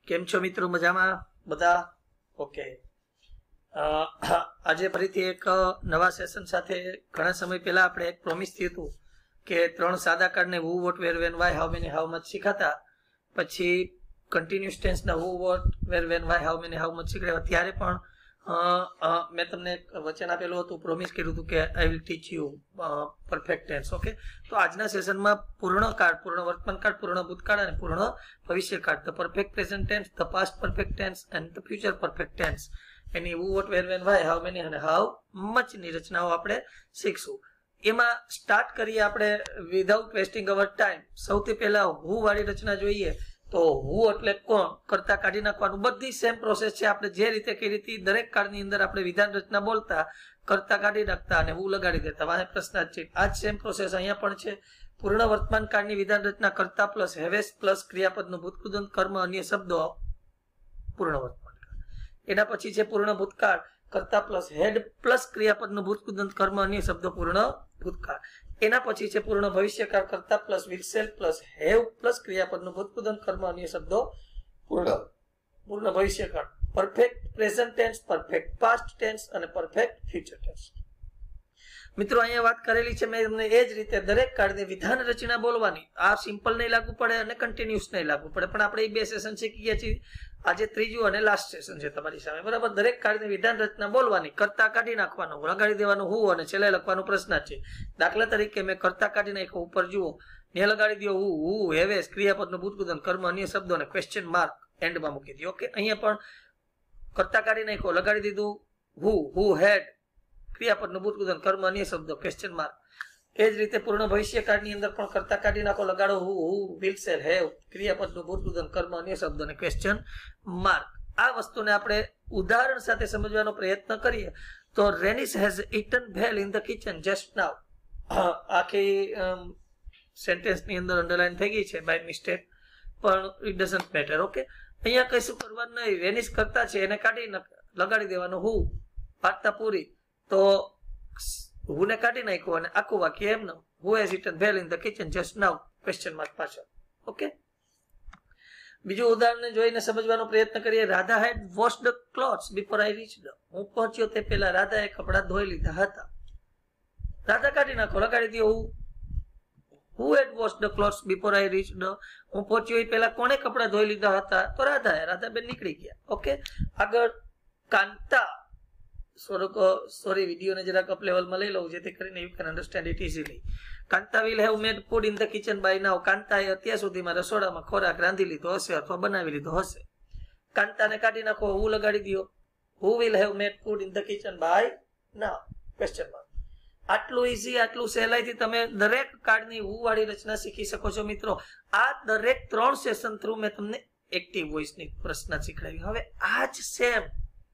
કેમ છો મિત્રો? મજામાં બધા? ઓકે. આજે ફરીથી એક નવા સેશન સાથે ઘણા સમય પહેલા આપણે એક પ્રોમિસ થયું હતું કે 3 સાદા કાર્ડને who, what, where, when, why, how many, how much શીખાતા. પછી કન્ટિન્યુઅસ ટેન્સના who, what, where, when, why, how many, how much શીખડાવ્યા. ત્યારે પણ મેં તમને વચન આપેલું હતું, પ્રોમિસ કર્યું હતું કે I will teach you perfect tense. Okay, તો આજના સેશનમાં પૂર્ણ કાળ, પૂર્ણ વર્તમાન કાળ, પૂર્ણ ભૂતકાળ અને પૂર્ણ ભવિષ્ય કાળ, the perfect present tense, the past perfect tense and the future perfect tense, any who, what, where, when, why, how many અને હાઉ મચની રચનાઓ આપણે શીખશું. એમાં સ્ટાર્ટ કરીએ આપણે વિધાઉટ વેસ્ટિંગ અવર ટાઈમ. સૌથી પહેલા હુ વાળી રચના જોઈએ. તો હુ એટલે કોણ, કરતા કાઢી નાખવાનું. બધી સેમ પ્રોસેસ છે. આપણે જે રીતે કરી હતી દરેક કાળની અંદર આપણે વિધાન રચના બોલતા, કરતા કાઢી નાખતા અને હુ લગાડી દેતા. વાહે પ્રશ્નાર્થ. આ જ સેમ પ્રોસેસ અહીંયા પણ છે. પૂર્ણ વર્તમાન કાળની વિધાન રચના કરતા પ્લસ હેવેસ પ્લસ ક્રિયાપદનું ભૂતકૃદંત કર્મ અન્ય શબ્દો પૂર્ણ વર્તમાન કાળ. એના પછી છે પૂર્ણ ભૂતકાળ, કરતા પ્લસ હેડ પ્લસ ક્રિયાપદનું ભૂતકૃદંત કર્મ અન્ય શબ્દો પૂર્ણ ભૂતકાળ. એના પછી છે પૂર્ણ ભવિષ્યકાળ, કરતા plus will plus have plus ક્રિયાપદનું ભૂતકૃદંત કર્મ અન્ય શબ્દો પૂર્ણ ભવિષ્યકાળ. Perfect present tense, perfect past tense અને પરફેક્ટ ફ્યુચર ટેન્સ. મિત્રો અહીંયા વાત કરેલી છે મેં તમને. એ જ રીતે દરેક કાળની વિધાન રચના બોલવાની. આ સિમ્પલ નહીં લાગુ પડે અને કન્ટિન્યુઅસ નહીં લાગુ પડે, પણ આપણે એ 2 સેશન શીખી ગયા છીએ. આજે ત્રીજું અને લાસ્ટ સેશન છે તમારી સામે, બરાબર. દરેક કાળની વિધાન રચના બોલવાની, કરતા કાઢી નાખવાનું, લગાડી દેવાનું હું અને છેલ્લે લખવાનું પ્રશ્ન છે. દાખલા તરીકે મેં કરતા કાઢી નાખ્યો, ઉપર જુઓ, ને લગાડી દો હું, હેવેસ, ક્રિયાપદનું ભૂતકૃદંત કર્મ અન્ય શબ્દો અને ક્વેશ્ચન માર્ક એન્ડમાં મૂકી દો. ઓકે, અહીંયા પણ કરતા કાઢી નાખ્યો, લગાડી દીધું હુ હેડ, ક્રિયાપદનું ભૂતકૃદંત કર્મ અન્ય શબ્દો ક્વેશ્ચન માર્ક. એ જ રીતે પૂર્ણ ભવિષ્યકાળની અંદર પણ કરતા કાઢી નાખો, લગાડો હુ વિલ શેલ હેવ, ક્રિયાપદનું ભૂતકૃદંત કર્મ અન્ય શબ્દો અને ક્વેશ્ચન માર્ક. આ વસ્તુને આપણે ઉદાહરણ સાથે સમજવાનો પ્રયત્ન કરીએ તો રેનિસ has eaten bhel in the kitchen just now. આખી સેન્ટેન્સની અંદર અંડરલાઈન થઈ ગઈ છે બાય મિસ્ટેક, પણ ઇટ ડઝન્ટ મેટર. ઓકે, અહીંયા કશું કરવાનું નહીં. રેનિસ કરતા છે એને કાઢી લગાડી દેવાનું હુ, વાર્તા પૂરી. તો હુને કાઢી નાખ્યું અને આખું વાક્ય એમને who has eaten bhel in the kitchen just now question mark પાછળ. ઓકે, બીજું ઉદાહરણ જોઈને સમજવાનો પ્રયત્ન કરીએ. Radha had washed clothes before I reached. હું પહોંચ્યો તે પહેલા રાધાએ કપડા ધોઈ લીધા હતા. રાધા કાઢી નાખો, લગાડી દો who had washed clothes before I reached. હું પહોંચ્યો એ પહેલા કોણે કપડા ધોઈ લીધા હતા? તો રાધાબેન નીકળી ગયા. ઓકે, આગળ કાંતા. સોરી, વિડીયોને જરાક અપ લેવલમાં લઈ લઉં જેથી કરીને you can understand it easily. Kanta will have made food in the kitchen by now. કાંતાએ અત્યાર સુધીમાં રસોડામાં ખોરાક રાંધી લીધો હશે અથવા બનાવી લીધો હશે. કાંતાને કાઢી નાખો, હુ લગાડી દો who will have made food in the kitchen by now question mark. આટલું ઇઝી, આટલું સહેલાઈથી તમે દરેક કાળની હુ વાળી રચના શીખી શકો છો મિત્રો. આ દરેક 3 સેશન થ્રુ મેં તમને એક્ટિવ વોઇસની પ્રશ્ન શીખડાવી. હવે આ જ સેમ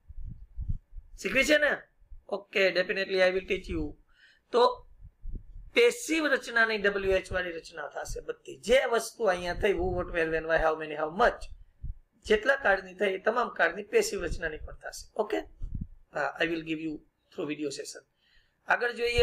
શીખવી છે ને? Okay, definitely I will teach you. તો પેસિવ રચનાની WH વાળી રચના થશે બધી. જે વસ્તુ અહીંયા થઈ, who, what, where, when, why, how many, how much, જેટલા કાળની થઈ એ તમામ કાળની પેસિવ રચનાની પણ થશે. ઓકે, હા, I will give you through video session. આગળ જોઈએ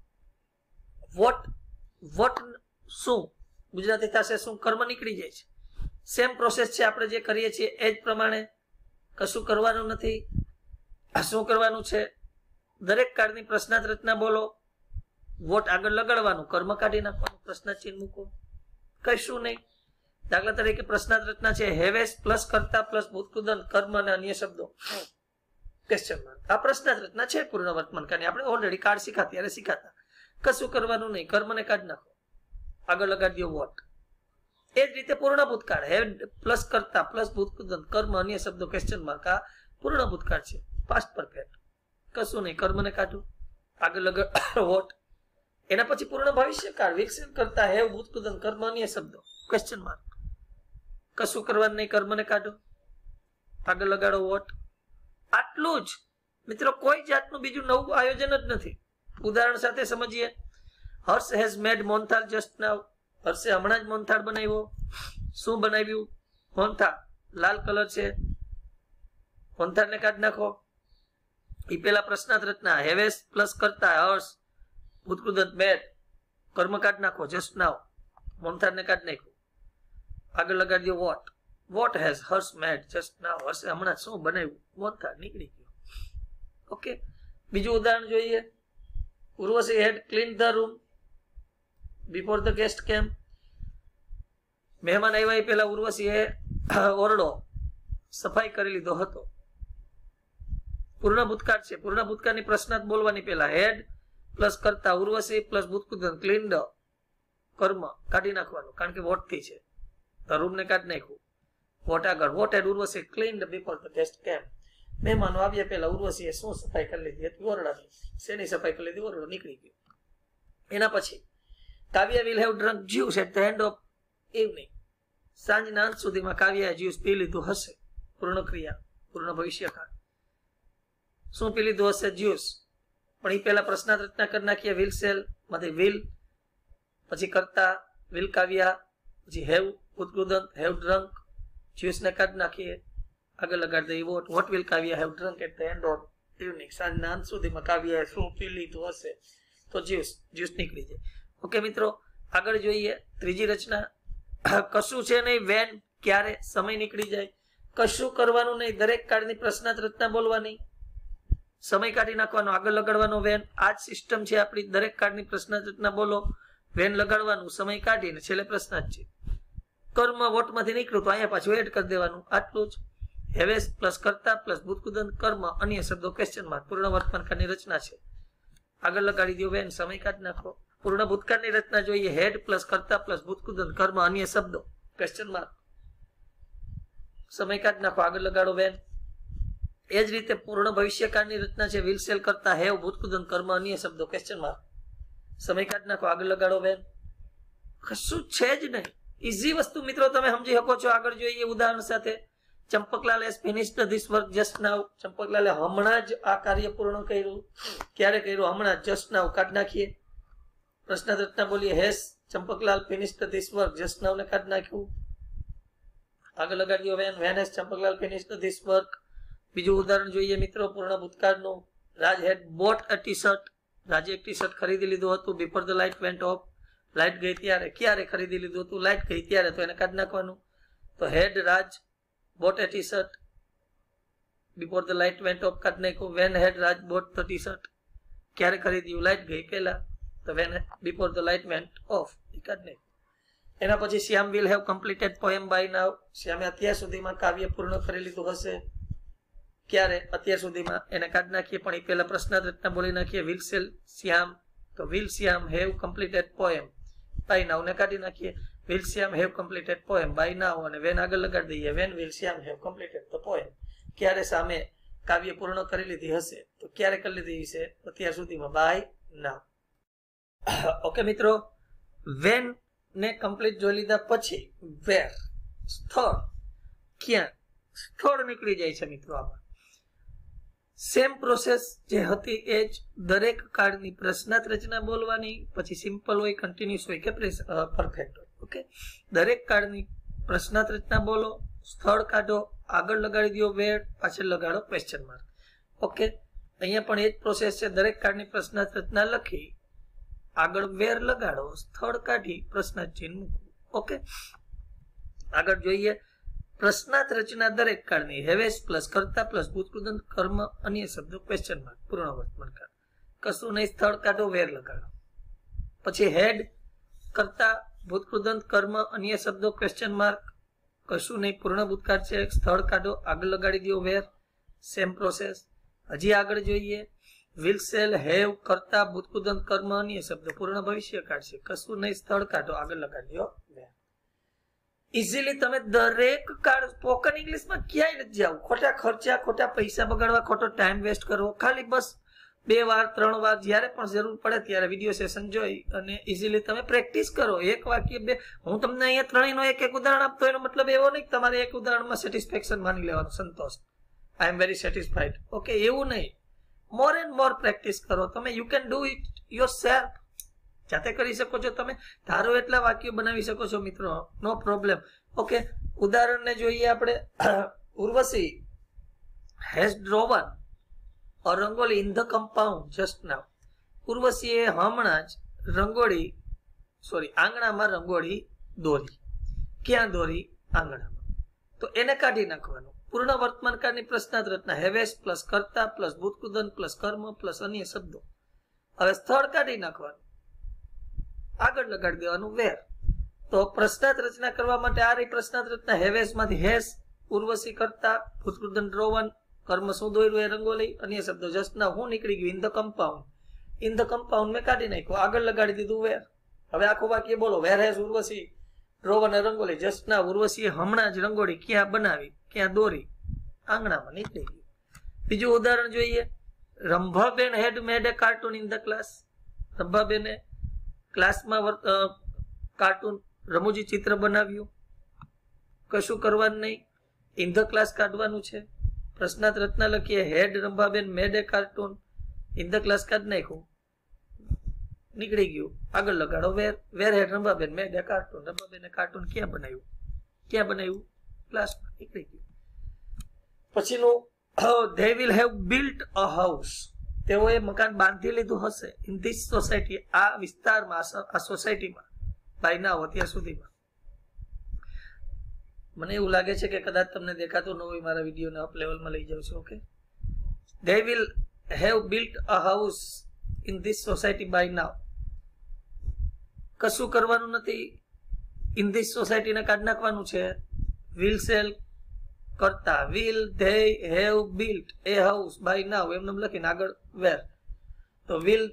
વોટ શું ગુજરાતી થશે શું, કર્મ નીકળી જાય છે. સેમ પ્રોસેસ છે, આપણે જે કરીએ છીએ એ જ પ્રમાણે. કશું કરવાનું નથી. શું કરવાનું છે? દરેક કાળની પ્રશ્નાર્થ રચના બોલો, વોટ આગળ લગાડવાનું, કર્મ કાઢી નાખવાનું, પ્રશ્ન ચિહ્ન મૂકો, કશું નહીં. દાખલા તરીકે પ્રશ્નાર્થ રચના છે હેવેસ પ્લસ કરતા પ્લસ ભૂતકૃદંત કર્મ અને અન્ય શબ્દો ક્વેશ્ચન માર્ક. આ પ્રશ્નાર્થ રચના છે પૂર્ણ વર્તમાન કાળની. આપણે ઓલરેડી કાળ શીખ્યા ત્યારે શીખાતા. કશું કરવાનું નહીં, કર્મને કાઢી નાખો, આગળ લગાડી દો વોટ. એ જ રીતે પૂર્ણ ભૂતકાળ, હેડ પ્લસ કરતા પ્લસ ભૂતકૃદંત કર્મ અન્ય શબ્દો ક્વેશ્ચન માર્ક. આ પૂર્ણ ભૂતકાળ છે, પાસ્ટ પરફેક્ટ. કશું નહીં, કર્મને કાઢું, આગળ લગાડ વોટ. એના પછી પૂર્ણ ભવિષ્યકાળ, વિકસિત કરતા હેવ ભૂતકૃદંત કર્મ અન્ય શબ્દો ક્વેશ્ચન માર્ક. કશું કરવાનું નહીં, કર્મને કાઢો, આગળ લગાડો વોટ. આટલું જ મિત્રો, કોઈ જાતનું બીજું નવું આયોજન જ નથી. ઉદાહરણ સાથે સમજીએ. Harsh has made mohanthal just now. હર્ષે હમણાં જ મોહનથાળ બનાવ્યો. શું બનાવ્યું? મોહનથાળ. લાલ કલર છે, મોહનથાળને કાઢી નાખો. એ પેલા પ્રશ્નાર્થ રચના હેવેસ પ્લસ કરતા હર્ષ ભૂતકૃદંત મેડ, કર્મ કાઢી નાખો જસ્ટ નાઉ, મોહનથાળને કાઢી નાખ્યું, આગળ લગાડી દો what. What has Harsh made just now. હર્ષે હમણાં શું બનાવ્યું? મોનથાળ નીકળી ગયો. ઓકે, બીજું ઉદાહરણ જોઈએ. Urvashi had clean the room before the guest came. મહેમાન આવ્યા પહેલા ઉર્વશીએ ઓરડો સફાઈ કરી લીધો હતો. પૂર્ણ ભૂતકાળ છે. પૂર્ણ ભૂતકાળની પ્રશ્નાર્થ બોલવાની પહેલા હેડ પ્લસ કરતા ઉર્વશી પ્લસ ભૂતકૃદન ક્લીન ધ કર્મ કાઢી નાખવાનું, કારણ કે વોટ થી છે. ધ રૂમ ને કાઢી નાખ્યું. વોટ આગળ what had Urvashi clean before the guest came. મહેમાનો આવ્યા પહેલા ઉર્વશીએ શું સફાઈ કરી લીધી હતી? ઓરડાની. શેની સફાઈ કરી લીધી? ઓરડો નીકળી ગયો. એના પછી Kavya will have drunk juice at the end of evening. સાંજના અંત સુધીમાં કાવ્યાએ જ્યુસ પી લીધું હશે. પૂર્ણ ક્રિયા, પૂર્ણ ભવિષ્યકાળ. શું પી લીધું હશે? જ્યુસ. પણ એ પહેલા પ્રશ્નાર્થ રચના કરી નાખીએ. વિલ સેલ માંથી વિલ, પછી કરતા વિલ કાવ્યા, પછી હેવ ઉત્કૃદંત હેવ ડ્રંક, જ્યુસ ને કાઢી નાખીએ. આગળ લગાડી દઈએ what. What will Kavya have drunk at the end of evening. સાંજના અંત સુધીમાં કાવ્યાએ શું પી લીધું હશે? તો જ્યુસ. જ્યુસ નીકળી જાય. ઓકે મિત્રો, આગળ જોઈએ ત્રીજી રચના. કશું છે નહીં, વેન ક્યારે, સમય નીકળી જાય. કશું કરવાનું નહીં, દરેક કાળની પ્રશ્નાર્થ રચના બોલવાની, સમય કાઢી નાખવાનો, આગળ લગાડવાનો વેન. આ જ સિસ્ટમ છે આપણી. દરેક કાળની પ્રશ્નાર્થ રચના બોલો, વેન લગાડવાનું, સમય કાઢીને છેલ્લે પ્રશ્નાર્થ છે. કર્મ વોટમાંથી નીકળ્યું તો અહીંયા પાછું એડ કરી દેવાનું. આટલું જ. હેવેસ પ્લસ કરતા પ્લસ ભૂતકૃદંત કર્મ અન્ય શબ્દો ક્વેશ્ચન માર્ક. પૂર્ણ વર્તમાન કાળની રચના છે. આગળ લગાડી દો વેન, સમય કાઢી નાખો. પૂર્ણ ભૂતકાળની રચના જોઈએ. હેડ પ્લસ કરતા પ્લસ ભૂતકૃદંત કર્મ અન્ય શબ્દો ક્વેશ્ચન માર્ક. સમય કાઢી નાખો, આગળ લગાડો વેન. એ જ રીતે પૂર્ણ ભવિષ્યકાળની રચના છે. વિલ સેલ કરતા હેવ ભૂતકૃદંત કર્મ અન્ય શબ્દો ક્વેશ્ચન માર્ક. સમય કાઢી નાખો, આગળ લગાડો વેન. કશું છે જ નહીં. ઇઝી વસ્તુ મિત્રો, તમે સમજી શકો છો. આગળ જોઈએ ઉદાહરણ સાથે. Champaklal has finished this work just now. ચંપકલાલે હમણાં જ આ કાર્ય પૂર્ણ કર્યું. ક્યારે કર્યું? હમણાં. just now કાઢી નાખીએ. પ્રશ્નાર્થ રચના બોલીએ. has Champaklal finished this work just now ને કાઢી નાખ્યું. આગળ લગાડ્યો when. When has Champaklal finished this work. બીજું ઉદાહરણ જોઈએ મિત્રો પૂર્ણ ભૂતકાળનું. રાજ had bought a t-shirt. રાજે એક ટી શર્ટ ખરીદી લીધું હતું. before the light went off. Light ગઈ ત્યારે. ક્યારે ખરીદી લીધું હતું? લાઇટ ગઈ ત્યારે, તો એને કાઢી નાખવાનું. તો had Raj bought a t-shirt before the light went off કાઢી નાખ્યું. when had Raj bought the t-shirt. ક્યારે ખરીદ્યું? લાઇટ ગઈ પહેલા, તો when before the light went off એ કાઢી નાખ્યું. એના પછી શ્યામ will have completed poem by now. શ્યામે અત્યાર સુધીમાં કાવ્ય પૂર્ણ કરી લીધું હશે. ક્યારે? અત્યાર સુધીમાં. એને કાઢી નાખીએ. પણ એ પહેલા પ્રશ્નાર્થ રચના બોલી નાખીએ. will sell શ્યામ, તો will Shyam have completed poem by now ને કાઢી નાખીએ. will Shyam have completed poem by now અને when આગળ લગાડી દઈએ. when will Shyam have completed the poem. ક્યારે સામે કાવ્ય પૂર્ણ કરી લીધી હશે? તો ક્યારે કરી લીધી હશે? અત્યાર સુધીમાં by now. ઓકે મિત્રો, when ને કમ્પ્લીટ જોઈ લીધા પછી where, સ્થળ, ક્યાં. સ્થળ નીકળી જાય છે મિત્રો આમાં. સેમ પ્રોસેસ જે હતી એ જ. દરેક કાળની પ્રશ્નાર્થ રચના બોલવાની, પછી સિમ્પલ હોય, કન્ટિન્યુઅસ હોય કે પરફેક્ટ હોય. ઓકે, દરેક કાળની પ્રશ્નાર્થ રચના બોલો, સ્થળ કાઢો, આગળ લગાડી દો વેર, પાછળ લગાડો ક્વેશ્ચન માર્ક. ઓકે, અહીંયા પણ એ જ પ્રોસેસ છે. દરેક કાળની પ્રશ્નાર્થ રચના લખી, આગળ વેર લગાડો, સ્થળ કાઢી, પ્રશ્નાર્થ ચિહ્ન મૂકવું. ઓકે, આગળ જોઈએ પ્રશ્નાર્થ રચના દરેક કાળની. હેવેસ પ્લસ કરતા પ્લસ ભૂતકૃદંત કર્મ અન્ય શબ્દો ક્વેશ્ચન માર્ક. પૂર્ણ વર્તમાન કાળ. કશું નહીં, સ્થળ કાઢો, વેર લગાડો. પછી હેડ કરતા ભૂતકૃદંત કર્મ અન્ય શબ્દો ક્વેશ્ચન માર્ક. કશું નહીં, પૂર્ણ ભૂતકાળ છે. સ્થળ કાઢો, આગળ લગાડી દો વેર. Same process. હજી આગળ જોઈએ. વિલ સેલ હેવ કરતા ભૂતકૃદંત કર્મ અન્ય શબ્દો પૂર્ણ ભવિષ્યકાળ છે. કશું નહીં, સ્થળ કાઢો, આગળ લગાડી દો વેર. ઇઝીલી તમે દરેક કાળ સ્પોકન ઇંગ્લિશમાં ક્યાંય નથી જાવ. ખોટા ખર્ચા, ખોટા પૈસા બગાડવા, ખોટો ટાઈમ વેસ્ટ કરવો. ખાલી બસ 2 વાર 3 વાર જ્યારે પણ જરૂર પડે ત્યારે વિડીયો સેશન જોઈ અને ઇઝીલી તમે પ્રેક્ટિસ કરો. એક વાક્ય 2. હું તમને અહીંયા ત્રણેયનો એક ઉદાહરણ આપતો, એનો મતલબ એવો નહીં કે તમારે એક ઉદાહરણમાં સેટિસ્ફેક્શન માની લેવાનું, સંતોષ, I am very satisfied. Okay, એવું નહીં. મોર એન્ડ મોર પ્રેક્ટિસ કરો તમે. You can do it yourself. જાતે કરી શકો છો તમે. ધારો એટલા વાક્યો બનાવી શકો છો મિત્રો, નો પ્રોબ્લેમ. ઓકે, ઉદાહરણને જોઈએ આપણે. Urvashi has drawn a rangoli in the compound just now. ઉર્વશીએ હમણાં જ આંગણામાં રંગોળી દોરી. ક્યાં દોરી? આંગણામાં. તો એને કાઢી નાખવાનું. પૂર્ણ વર્તમાન કાળની પ્રશ્નાર્થ રચના હેવેસ પ્લસ કર્તા પ્લસ ભૂતકૃદન પ્લસ કર્મ પ્લસ અન્ય શબ્દો. હવે સ્થળ કાઢી નાખવાનું, આગળ લગાડી દેવાનું વેર. તો પ્રશ્નાર્થ રચના કરવા માટે આ રહી પ્રશ્નાર્થ રચના હેવેસ માંથી હેસ, ઉર્વશી કર્તા, ભૂતકૃદન રોવન, કર્મ શું દોર્યું એ રંગોલી, અન્ય શબ્દો. જસ્ટ નાઉ હું નીકળી ગયું in the compound. In the compound મેં કાઢી નાખ્યું, આગળ લગાડી દીધું વેર. હવે આખું વાક્ય બોલો. Where has Urvashi drawn rangoli. Just now ઉર્વશીએ હમણાં જ રંગોળી ક્યાં બનાવી, ક્યાં દોરી, આંગણામાં નીકળી ગયું. બીજું ઉદાહરણ જોઈએ. Rambhaben had made a cartoon in the class. રંભાબેને ક્લાસમાં કાર્ટૂન રમૂજી ચિત્ર બનાવ્યું. કશું કરવાનું નહીં, ઇન ધ ક્લાસ કાઢવાનું છે. પ્રશ્નાર્થ રચના લખીએ had Rambhaben made a cartoon, in the class કાઢ નાખ્યું, નીકળી ગયું, આગળ લગાડો where. Where had Rambhaben made a cartoon. રંભાબેને કાર્ટૂન ક્યાં બનાવ્યું, ક્યાં બનાવ્યું, ક્લાસમાં, નીકળી ગયું. પછીનું they will have built a house. તેઓએ મકાન બાંધી લીધું હશે ઇન ધીસ સોસાયટી, આ વિસ્તારમાં, આ સોસાયટીમાં, બાય નાવ, અત્યાર સુધીમાં. મને એવું લાગે છે કે કદાચ તમને દેખાતું ન હોય, મારા વિડીયોને અપ લેવલમાં લઈ જાઉં છું. Okay, they will have built a house in this society by now. કશું કરવાનું નથી, ઇન ધીસ સોસાયટીને કાઢી નાખવાનું છે. will sell કરતા will they have built a house by now એમને લખીને આગળ વેર. તો will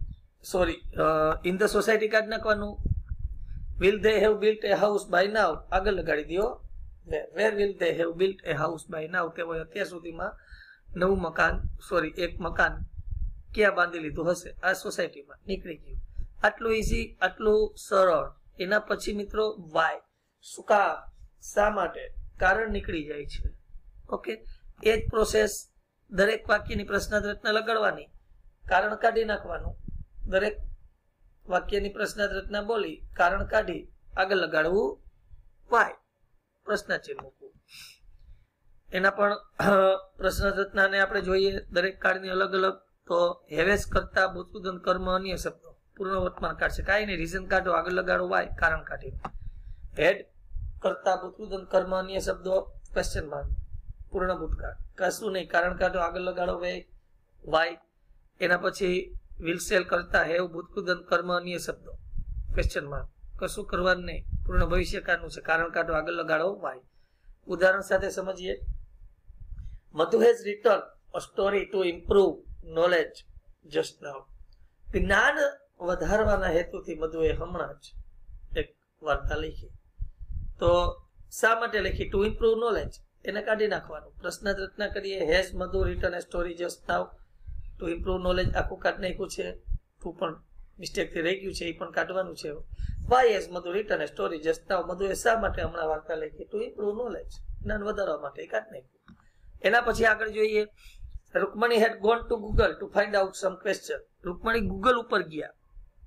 in the society કાઢી નાખવાનું. will they have built a house by now આગળ લગાડી દો વેર. where will they have built a house by now તેઓએ અત્યાર સુધીમાં નવું મકાન એક મકાન ક્યાં બાંધી લીધું હશે, આ સોસાયટીમાં, નીકળી ગયું. આટલું ઈઝી, આટલું સરળ. એના પછી મિત્રો વાય, શું કામ, શા માટે, કારણ નીકળી જાય છે. ઓકે, એ જ પ્રોસેસ દરેક વાક્યની પ્રશ્નાર્થ રચના લગાડવાની, કારણ કાઢી નાખવાનું. દરેક વાક્યની પ્રશ્નાર્થ રચના બોલી, કારણ કાઢી, આગળ લગાડવું વાય, પ્રશ્નાચિહ્ન મૂકવું. એના પણ પ્રશ્નાર્થ રચનાને આપણે જોઈએ દરેક કાળની અલગ અલગ. તો હેવેસ કરતા ભૂતકૃદન કર્મ અન્ય શબ્દો. પૂર્ણ વર્તમાન કાળ છે, કાંઈ નહીં, રીઝન કાઢો, આગળ લગાડો વાય, કારણ કાઢી. હેડ કરતા ભૂતકૃદન કર્મ અન્ય શબ્દો, ક્વેશ્ચન માર્ક, પૂર્ણ ભૂતકાળ. કશું નહીં, કારણ કાઢો, આગળ લગાડો વાય. એના પછી વિલ સેલ કરતા હેવ ભૂતકૃદન કર્મ અન્ય શબ્દો, ક્વેશ્ચન માર્ક, કશું કરવાનું નહીં, પૂર્ણ ભવિષ્યકાળનું છે, કારણ કાઢો, આગળ લગાડો વાય. ઉદાહરણ સાથે સમજીએ. Madhu has written a story to improve knowledge just now. જ્ઞાન વધારવાના હેતુથી મધુએ હમણાં જ એક વાર્તા લખી. તો શા માટે લખી? ટુ ઇમ્પ્રુવ નોલેજ, એને કાઢી નાખવાનું. પ્રશ્નાર્થ રચના કરીએ. Has Madhu written a story just now to improve knowledge, આખું કાઢી નાખ્યું છે. ટુ પણ મિસ્ટેકથી રહી ગયું છે, એ પણ કાઢવાનું છે. Why has Madhu written a story just now, મધુએ શા માટે હમણાં વાર્તા લખી? ટુ ઇમ્પ્રુવ નોલેજ, જ્ઞાન વધારવા માટે, એ કાઢી નાખ્યું. એના પછી આગળ જોઈએ. Rukmani had gone to Google to find out some question. Rukmani Google ઉપર ગયા,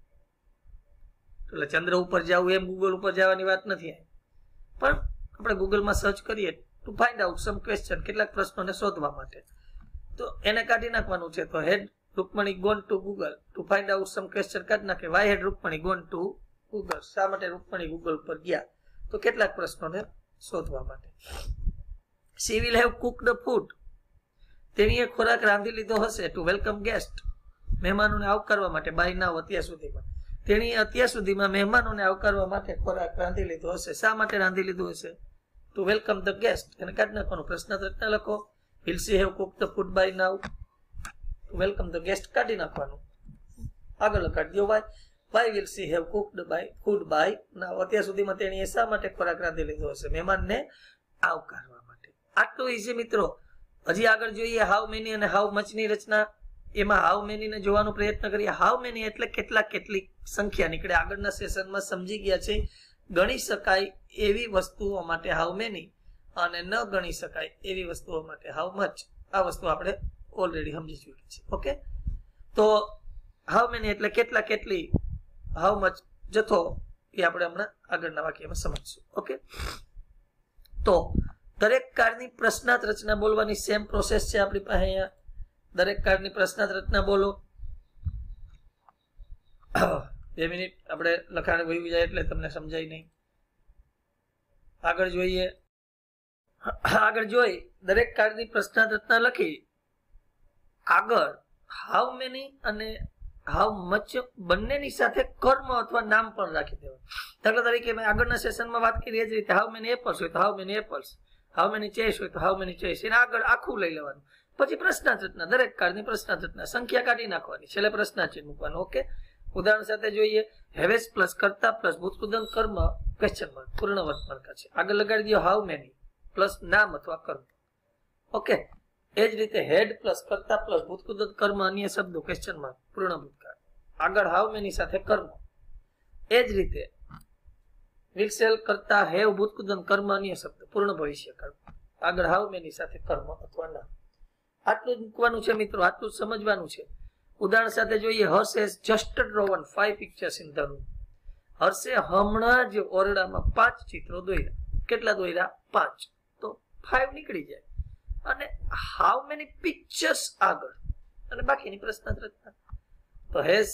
એટલે ચંદ્ર ઉપર જવું એમ ગૂગલ ઉપર જવાની વાત નથી, પણ આપણે ગૂગલમાં સર્ચ કરીએ to find out some question, કેટલાક પ્રશ્નોને શોધવા માટે. તો એને કાઢી નાખવાનું છે. તો had Rukmani gone to Google to find out some question કાઢી નાખે. Why had Rukmani gone to Google, શા માટે રૂકમણી ગૂગલ ઉપર ગયા? તો કેટલાક પ્રશ્નોને શોધવા માટે. She will have cooked food, તેણીએ ખોરાક રાંધી લીધો હશે. ટુ વેલકમ ગેસ્ટ, મહેમાનોને આવકારવા માટે. બાય નાવ, અત્યાર સુધીમાં. તેણીએ અત્યાર સુધીમાં મહેમાનોને આવકારવા માટે ખોરાક રાંધી લીધો હશે. શા માટે રાંધી લીધું હશે? ટુ વેલકમ ધ ગેસ્ટ, એને કાઢી નાખવાનું. પ્રશ્નાર્થ રચના લખો. Will she have cooked the food by now, to welcome the guest કાઢી નાખવાનું, આગળ લગાડી દો why. Why will she have cooked food by now, અત્યાર સુધીમાં તેણીએ શા માટે ખોરાક રાંધી લીધો હશે? મહેમાનને આવકારવા માટે. આટલું ઈઝી મિત્રો. હજી આગળ જોઈએ હાઉ મેની અને હાઉ મચની રચના. એમાં હાઉ મેની ને જોવાનો પ્રયત્ન કરીએ. હાઉ મેની એટલે કેટલી સંખ્યા નીકળે. આગળના સેશનમાં સમજી ગયા છે. ગણી શકાય એવી વસ્તુઓ માટે હાઉ મેની, અને ન ગણી શકાય એવી વસ્તુઓ માટે હાઉ મચ. આ વસ્તુ આપણે ઓલરેડી સમજી ચૂકી છે. ઓકે, તો હાઉ મેની એટલે કેટલી, હાઉ મચ જથ્થો, એ આપણે હમણાં આગળના વાક્યમાં સમજશું. ઓકે, તો દરેક કાળની પ્રશ્નાર્થ રચના બોલવાની સેમ પ્રોસેસ છે આપણી પાસે. અહીંયા દરેક કાળની પ્રશ્નાર્થ રચના બોલો. 2 મિનિટ આપણે લખાણ વહી જાય એટલે તમને સમજાય નહીં. આગળ જોઈએ. આગળ જોઈ દરેક કાર્ડની પ્રશ્નાર્થ રચના લખી આગળ હાઉ મેની અને હાઉ મચ બંનેની સાથે કર્મ અથવા નામ પણ રાખી દેવા. દાખલા તરીકે મેં આગળના સેશનમાં વાત કરી એ જ રીતે હાઉ મેની એપલ્સ હોય તો how many apples, how many chess હોય તો હાઉ મેની ચેસ, એને આગળ આખું લઈ લેવાનું. પછી પ્રશ્નાર્થ રચના, દરેક કાર્ડની પ્રશ્નાર્થ રચના, સંખ્યા કાઢી નાખવાની, છેલ્લે પ્રશ્નાર્થ મૂકવાનું. ઓકે, ઉદાહરણ સાથે જોઈએ. હેવેસ પ્લસ કર્તા પ્લસ ભૂતકૃદન કર્મ ક્વેશ્ચન માર્ક પૂર્ણ વર્તમાન કાળ છે. આગળ લગાડી દો હાઉ મેની પ્લસ નામ અથવા કર્મ. ઓકે, એ જ રીતે હેડ પ્લસ કર્તા પ્લસ ભૂતકૃદન કર્મ અન્ય શબ્દો ક્વેશ્ચન માર્ક પૂર્ણ ભૂતકાળ. આગળ હાઉ મેની સાથે કર્મ. એ જ રીતે વિલ સેલ કરતા હેવ ભૂતકૃદન કર્મ અન્ય શબ્દ પૂર્ણ ભવિષ્યકાળ. આગળ હાઉ મેની સાથે કર્મ અથવા નામ. આટલું જ મૂકવાનું છે મિત્રો, આટલું જ સમજવાનું છે. ઉદાહરણ સાથે જોઈએ. Harsh has just drawn 5 pictures in the room. હર્ષે હમણાં જ ઓરડામાં 5 ચિત્રો દોર્યા. કેટલા દોર્યા? 5. તો 5 નીકળી જાય. અને હાઉ મેની પિક્ચર્સ આગળ અને બાકીની પ્રશ્નાર્થ રચના. તો has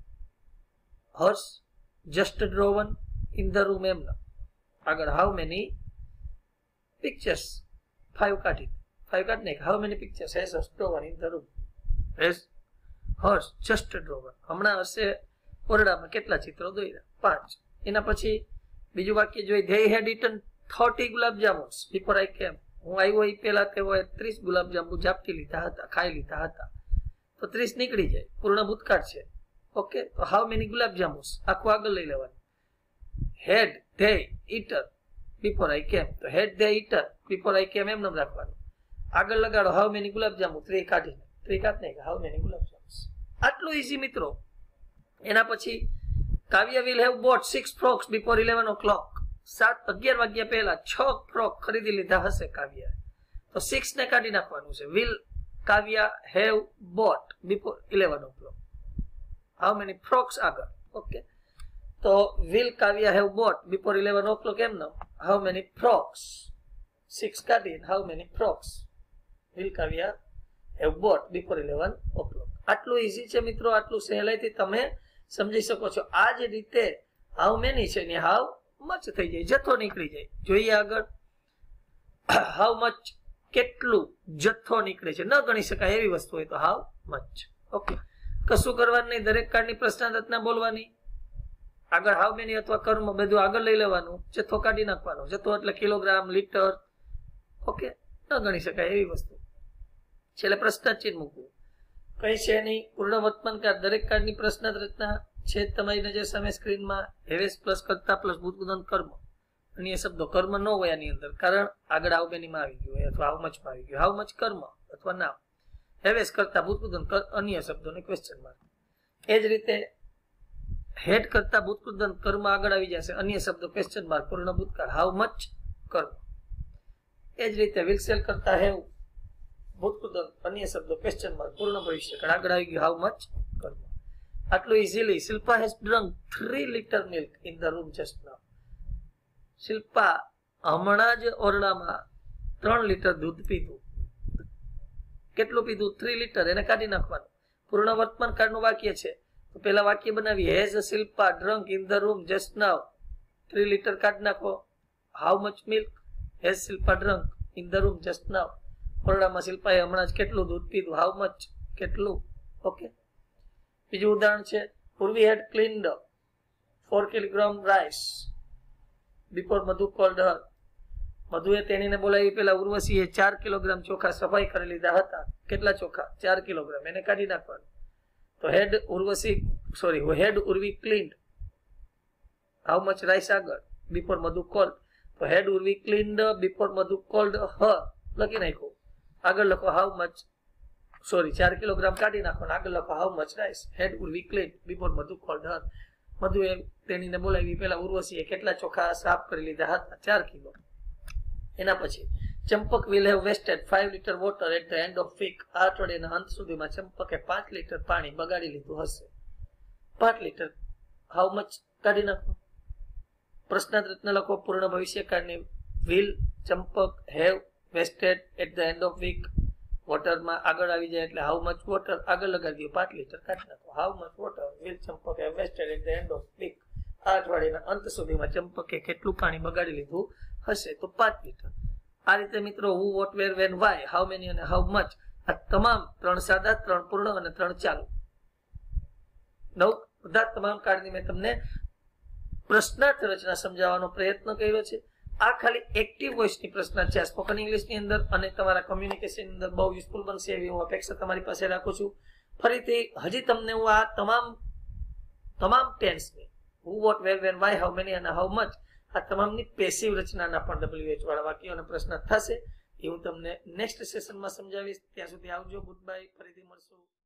Harsh just drawn in the room એમના. આગળ હાઉ મેની પિક્ચર્સ 5 કાઢી 5 કાઢી નાખ. How many pictures has Harsh drawn in the room. Has Harsh just drawn, હમણાં હર્ષે ઓરડામાં કેટલા ચિત્રો દોર્યા? 5. એના પછી બીજું વાક્ય જોઈ. They had eaten 30 gulab jamuns before I came. હું આવ્યો એ પહેલા તેઓએ 30 ગુલાબજાંબુ ઝાપટી લીધા હતા, ખાઈ લીધા હતા. તો 30 નીકળી જાય, પૂર્ણ ભૂતકાળ છે. ઓકે, તો હાઉ મેની ગુલાબજામુન્સ આખું આગળ લઈ લેવાનું. હેડ ધે ઇટર બિફોર આઈ કેમ. તો હેડ ધે ઇટર બિફોર આઈ કેમ એમ નામ રાખવાનું. આગળ લગાડો હાઉ મેની ગુલાબજાંબુ, 3 કાઢીને 3 કાઢ નહીં હાઉ મેની ગુલાબજામુન્સ. આટલું ઈઝી મિત્રો. એના પછી Kavya will have bought 6 frocks before 11 o'clock. 11 વાગ્યા પહેલા 6 ફ્રોક ખરીદી લીધા હશે કાવ્ય. તો 6 ને કાઢી નાખવાનું છે. Will Kavya have bought before 11 o'clock. How many frocks આગળ. ઓકે, તો will Kavya have bought before 11 o'clock એમ નો હાઉ મેની ફ્રોક્સ. 6 કાઢી how many frocks will Kavya have bought before 11 o'clock. આટલું ઈઝી છે મિત્રો, આટલું સહેલાઈથી તમે સમજી શકો છો. આ જે રીતે હાઉ મેની છે ને હાઉ મચ થઈ જાય, જથ્થો નીકળી જાય. જોઈએ આગળ. હાઉ મચ કેટલું જથ્થો નીકળે છે, ન ગણી શકાય એવી વસ્તુ હોય તો હાઉ મચ. ઓકે, કશું કરવાનું નહીં, દરેક કાર્ડની પ્રશ્નાર્થ રચના બોલવાની. આગળ હાઉ મેની અથવા કર્મ બધું આગળ લઈ લેવાનું, જથ્થો કાઢી નાખવાનો. જથ્થો એટલે કિલોગ્રામ, લીટર. ઓકે, ન ગણી શકાય એવી વસ્તુ. છેલ્લે પ્રશ્નાર્થ ચિહ્ન મૂકવું. કઈ છે નહીં, પૂર્ણ વર્તમાન કાળ. દરેક કાર્ડની પ્રશ્નાર્થ રચના છે તમારી નજર સામે સ્ક્રીનમાં. હેવેસ પ્લસ કર્તા પ્લસ ભૂતકૃદન કર્મ અન્ય શબ્દો. કર્મ ન હોય આની અંદર, કારણ આગળ હાઉ મેનીમાં આવી ગયું હોય અથવા હાઉ મચમાં આવી ગયું. હાઉ મચ કર્મ અથવા નામ. હેવેસ કરતા ભૂતકૃદન અન્ય શબ્દોને ક્વેશ્ચન માર્ક. એ જ રીતે હેડ કરતા ભૂતકૃદન કર્મ આગળ આવી જશે, અન્ય શબ્દો ક્વેશ્ચન માર્ક પૂર્ણ ભૂતકાળ. હાઉ મચ કર્મ. એ જ રીતે વિલ સેલ કરતા હેવ ભૂતકૃદન અન્ય શબ્દો ક્વેશ્ચન માર્ક પૂર્ણ ભવિષ્યકાળ. આગળ આવી ગયું હાઉ મચ કર્મ. આટલું easily. Shilpa has drunk 3 liter milk in the room just now. Shilpa હમણાં જ ઓરડામાં 3 લીટર દૂધ પીધું. કેટલું પીધું? 3 લીટર. એને કાઢી નાખવાનું. પૂર્ણ વર્તમાન કાળનું વાક્ય છે, તો પેલા વાક્ય બનાવી. Has Shilpa drunk in the room just now 3 litre. કાઢી નાખો. How much milk has Shilpa drunk in the room just now. ઓરડામાં શિલ્પાએ હમણાં જ કેટલું દૂધ પીધું? હાઉ મચ, કેટલું. ઓકે, બીજું ઉદાહરણ છે. Purvi had cleaned 4 kilogram rice before Madhu called her. મધુએ તેણીને બોલાવી પેલા ઉર્વશીએ 4 કિલોગ્રામ ચોખા સફાઈ કરી લીધા હતા. કેટલા ચોખા? 4 કિલોગ્રામ. એને કાઢી નાખવાનું. તો had Urvi cleaned how much rice આગળ બિફોર મધુ કોલ્ડ. તો had Urvi cleaned before Madhu called her લખી નાખ્યું. આગળ લખો હાઉ મચ 4 કિલોગ્રામ કાઢી નાખો. આગળ લખો how much rice had Urvi cleaned before Madhu called her. મધુએ તેણીને બોલાવી પેલા ઉર્વશીએ કેટલા ચોખા સાફ કરી લીધા હતા? 4 કિલો. એના પછી Champak will have wasted 5 liter water at the end of week. આ અઠવાડિયાના અંત સુધીમાં ચંપકે 5 લીટર પાણી બગાડી લીધું હશે. 5 લીટર. હાઉ મચ કાઢી નાખો. પ્રશ્નાર્થ રચના લખો. પૂર્ણ ભવિષ્યકાળની. Will Champak have wasted at the end of week. વોટરમાં આગળ આવી જાય એટલે હાઉ મચ વોટર આગળ લગાડી દો. 5 લીટર કાઢી નાખો. How much water will Champak have wasted at the end of week. આ અઠવાડિયાના અંત સુધીમાં ચંપકે કેટલું પાણી બગાડી લીધું હશે? તો 5 લીટર. આ રીતે મિત્રો who, what, where, when, why, how many અને હાઉ મચ આ તમામ 3 સાદા, 3 પૂર્ણ અને 3 ચાલુ બધા તમામ કાર્ડની મેં તમને પ્રશ્નાર્થ રચના સમજાવવાનો પ્રયત્ન કર્યો છે. આ ખાલી એક્ટિવ વોઇસની પ્રશ્ન છે સ્પોકન ઇંગ્લિશની અંદર, અને તમારા કમ્યુનિકેશન અંદર બહુ યુઝફુલ બનશે એવી હું અપેક્ષા તમારી પાસે રાખું છું. ફરીથી હજી તમને હું આ તમામ ટેન્સની who, what, where, when, why, how many અને હાઉ મચ આ તમામની પેસિવ રચનાના પણ WH વાળા વાક્યો અને પ્રશ્ન થશે એ હું તમને નેક્સ્ટ સેશનમાં સમજાવીશ. ત્યાં સુધી આવજો. Good bye. ફરીથી મળશું.